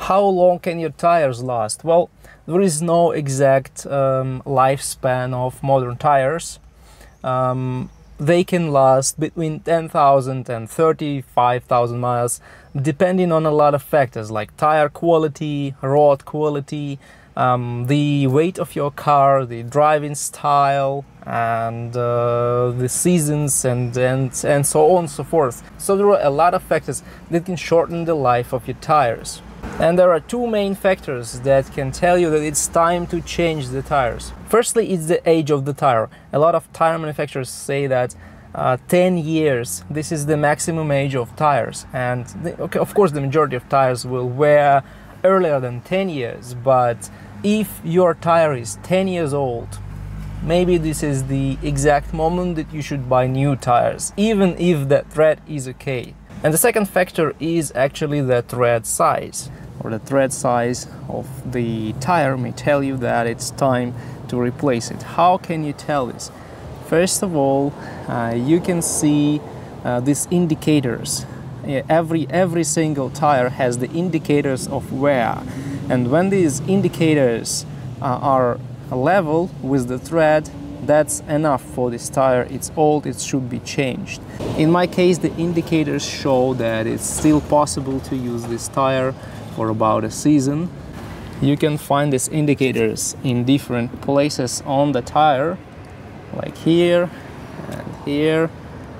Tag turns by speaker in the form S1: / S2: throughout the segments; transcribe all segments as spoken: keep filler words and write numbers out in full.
S1: how long can your tires last? Well, there is no exact um, lifespan of modern tires. Um, they can last between ten thousand and thirty-five thousand miles, depending on a lot of factors like tire quality, road quality, um, the weight of your car, the driving style, and uh, the seasons, and, and, and so on and so forth. So there are a lot of factors that can shorten the life of your tires. And there are two main factors that can tell you that it's time to change the tires. Firstly, it's the age of the tire. A lot of tire manufacturers say that uh, ten years, this is the maximum age of tires. And the, okay, of course, the majority of tires will wear earlier than ten years. But if your tire is ten years old, maybe this is the exact moment that you should buy new tires, even if that tread is okay. And the second factor is actually the tread size, or the tread size of the tire may tell you that it's time to replace it. How can you tell this? First of all, uh, you can see uh, these indicators. Yeah, every, every single tire has the indicators of wear. And when these indicators uh, are level with the tread, that's enough for this tire. It's old, it should be changed. In my case, the indicators show that it's still possible to use this tire for about a season. You can find these indicators in different places on the tire, like here and here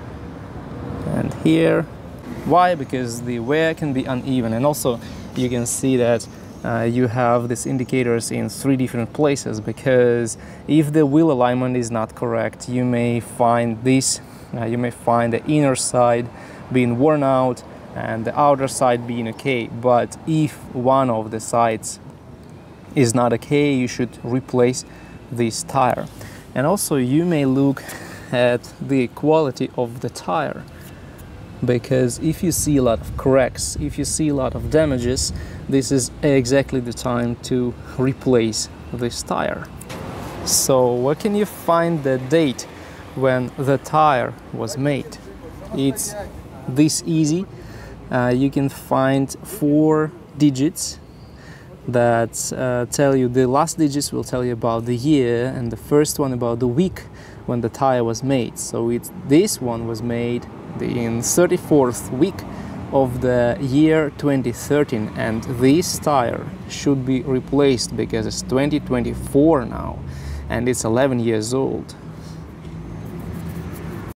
S1: and here. Why? Because the wear can be uneven, and also you can see that Uh, you have these indicators in three different places, because if the wheel alignment is not correct, you may find this, uh, you may find the inner side being worn out and the outer side being okay. But if one of the sides is not okay, you should replace this tire. And also you may look at the quality of the tire, because if you see a lot of cracks, if you see a lot of damages, this is exactly the time to replace this tire. So where can you find the date when the tire was made? It's this easy. Uh, you can find four digits that uh, tell you, the last digits will tell you about the year, and the first one about the week when the tire was made. So it's, this one was made in thirty-fourth week of the year twenty thirteen, and this tire should be replaced because it's twenty twenty-four now and it's eleven years old.